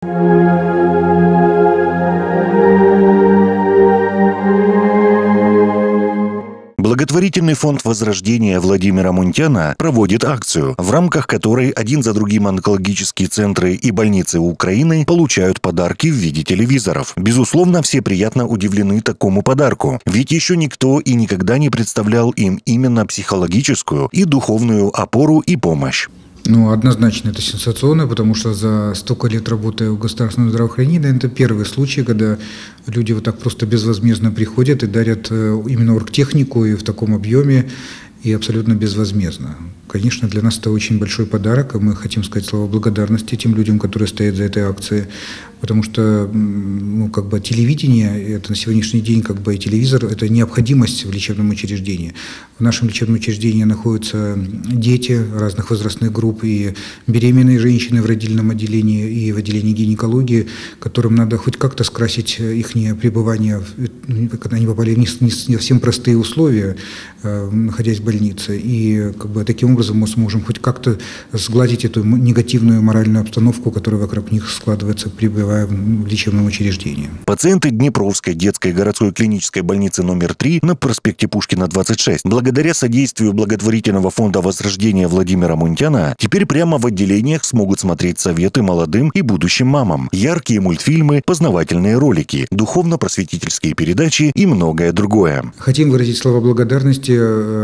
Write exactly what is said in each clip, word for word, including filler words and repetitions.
Благотворительный фонд Возрождения Владимира Мунтяна проводит акцию, в рамках которой один за другим онкологические центры и больницы Украины получают подарки в виде телевизоров. Безусловно, все приятно удивлены такому подарку, ведь еще никто и никогда не представлял им именно психологическую и духовную опору и помощь. Ну, однозначно это сенсационно, потому что за столько лет работы в государственном здравоохранении это первый случай, когда люди вот так просто безвозмездно приходят и дарят именно оргтехнику и в таком объеме, и абсолютно безвозмездно. Конечно, для нас это очень большой подарок, и мы хотим сказать слова благодарности тем людям, которые стоят за этой акцией, потому что ну, как бы телевидение, это на сегодняшний день как бы и телевизор, это необходимость в лечебном учреждении. В нашем лечебном учреждении находятся дети разных возрастных групп, и беременные женщины в родильном отделении, и в отделении гинекологии, которым надо хоть как-то скрасить их пребывание, когда они попали в не совсем простые условия, находясь в больнице. И как бы таким образом мы сможем хоть как-то сгладить эту негативную моральную обстановку, которая вокруг них складывается, пребывая в лечебном учреждении. Пациенты Днепровской детской городской клинической больницы номер три на проспекте Пушкина, двадцать шесть, благодаря содействию благотворительного фонда Возрождения Владимира Мунтяна, теперь прямо в отделениях смогут смотреть советы молодым и будущим мамам, яркие мультфильмы, познавательные ролики, духовно-просветительские передачи и многое другое. Хотим выразить слова благодарности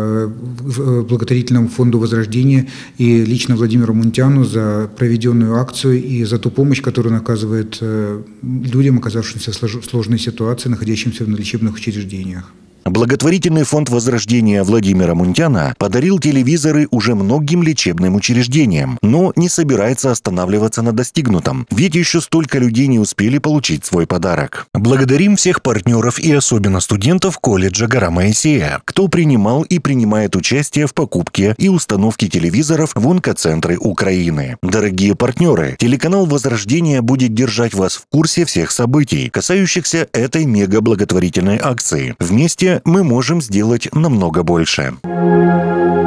благотворительному фонду Возрождения и лично Владимиру Мунтяну за проведенную акцию и за ту помощь, которую он оказывает людям, оказавшимся в сложной ситуации, находящимся в лечебных учреждениях. Благотворительный фонд Возрождения Владимира Мунтяна подарил телевизоры уже многим лечебным учреждениям, но не собирается останавливаться на достигнутом, ведь еще столько людей не успели получить свой подарок. Благодарим всех партнеров и особенно студентов колледжа Гора Моисея, кто принимал и принимает участие в покупке и установке телевизоров в онкоцентры Украины. Дорогие партнеры, телеканал Возрождение будет держать вас в курсе всех событий, касающихся этой мега-благотворительной акции. Вместе мы можем сделать намного больше.